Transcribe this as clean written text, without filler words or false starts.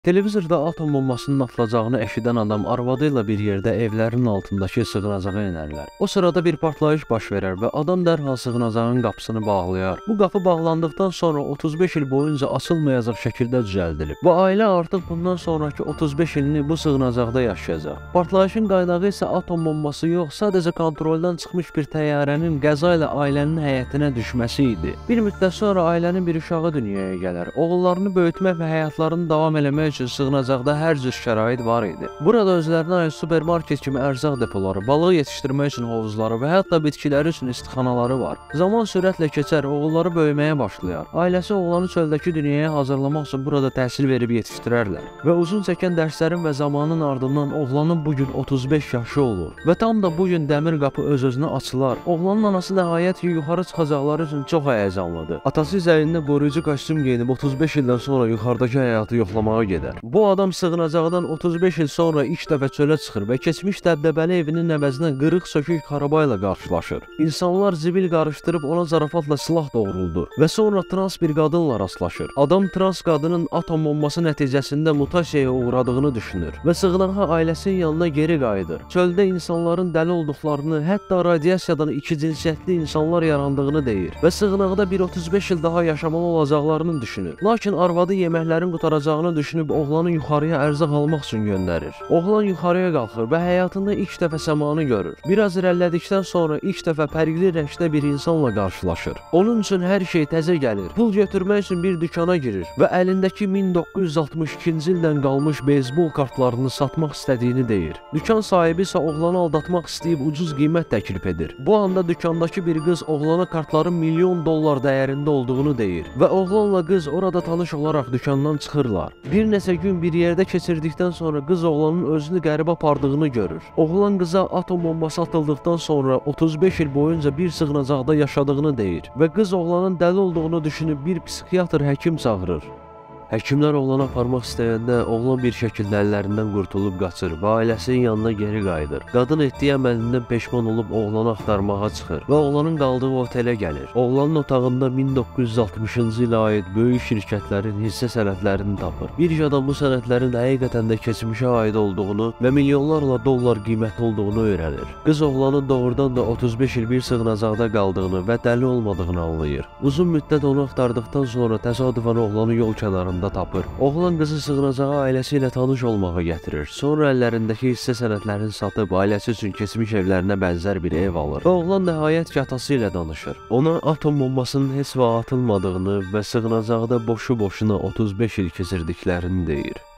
Televizorda atom bombasının atılacağını eşidən adam arvadı ilə bir yerdə evlərin altındakı sığınacağa enərlər. O sırada bir partlayış baş verər və adam dərhal sığınacağın qapısını bağlayar. Bu qapı bağlandıqdan sonra 35 il boyunca açılmayacaq şəkildə düzəldilib. Bu ailə artıq bundan sonraki 35 ilini bu sığınacaqda yaşayacaq. Partlayışın qaynağı isə atom bombası yox, sadəcə kontroldan çıxmış bir təyyarənin qəza ilə ailənin həyətinə düşməsi idi. Bir müddət sonra ailənin bir uşağı dünyaya gələr. Oğullarını böyütmək və həyatlarını davam eləmək üçün sığınacaqda hər cür şərait var idi. Burada özlərinə aid supermarket kimi ərzaq depoları, balıq yetişdirmək üçün hovuzları və hətta bitkiləri üçün istixanaları var. Zaman sürətlə keçər, oğulları böyüməyə başlayar. Ailəsi oğlanı çöldəki dünyaya hazırlamaq üçün burada təhsil verib yetişdirərlər. Və uzun çəkən dərslərin və zamanın ardından oğlanın bugün 35 yaşı olur. Və tam da bugün dəmir qapı öz-özünə açılar. Oğlanın anası nəhayət ki, yuxarı çıxacaqları üçün çox həyəcanlıdır. Atası üzərində qoruyucu kostyum geyinib 35 ildən sonra yuxarıdakı həyatı yoxlamağa gedir. Bu adam sığınacaqdan 35 il sonra ilk dəfə çölə çıxır və keçmiş dəbdəbəli evinin əvəzinə qırıq sökük araba ilə qarşılaşır. İnsanlar zibil qarışdırıb ona zarafatla silah doğruldur və sonra trans bir qadınla rastlaşır. Adam trans qadının atom bombası nəticəsində mutasiyaya uğradığını düşünür və sığınağa ailəsinin yanına geri qayıdır. Çöldə insanların dəli olduqlarını, hətta radiasiyadan ikicinsiyyətli insanlar yarandığını deyir və sığınaqda bir 35 il daha yaşamalı olacaqlarını düşünür. Lakin arvadı yeməklərin qutaracağını düşünüb oğlanı yuxarıya ərzaq almaq üçün göndərir. Oğlan yuxarıya qalxır və həyatında ilk dəfə səmanı görür. Biraz irəlilədikdən sonra ilk dəfə fərqli rəngdə bir insanla qarşılaşır. Onun üçün hər şey təzə gəlir. Pul götürmək üçün bir dükana girir və əlindəki 1962-ci ildən qalmış beyzbol kartlarını satmaq istədiyini deyir. Dükan sahibi isə oğlanı aldatmaq istəyib ucuz qiymət təklif edir. Bu anda dükandakı bir qız oğlana kartların milyon dollar dəyərində olduğunu deyir və oğlanla qız orada tanış olaraq dükandan çıxırlar. Bir neçə gün bir yerdə keçirdikdən sonra qız oğlanın özünü qəribə apardığını görür. Oğlan qıza atom bombası atıldıqdan sonra 35 il boyunca bir sığınacaqda yaşadığını deyir və qız oğlanın dəli olduğunu düşünüb bir psixiatr həkim çağırır. Həkimlər oğlanı aparmaq istəyəndə oğlan bir şəkildə əllərindən qurtulub qaçır və ailəsinin yanına geri qayıdır. Qadın etdiyi əməlindən peşman olub oğlanı axtarmağa çıxır və oğlanın qaldığı otelə gəlir. Oğlanın otağında 1960-cı ilə aid böyük şirkətlərin hissə sənədlərini tapır. Bir adam bu sənədlərin həqiqətən də keçmişə aid olduğunu və milyonlarla dollar qiymətli olduğunu öyrənir. Qız oğlanın doğrudan da 35 il bir sığınacaqda qaldığını və dəli olmadığını anlayır. Uzun müddət onu axtardıqdan sonra təsadüfən oğlanı yol kənarında tapır. Oğlan qızı sığınacağı ailəsi ilə tanış olmağa gətirir. Sonra əllərindəki hissə sənədlərini satıb ailəsi üçün keçmiş evlərinə bənzər bir ev alır. Və oğlan nəhayət ki atası ilə danışır. Ona atom bombasının heç vaxt atılmadığını və sığınacaqda boşu-boşuna 35 il keçirdiklərini deyir.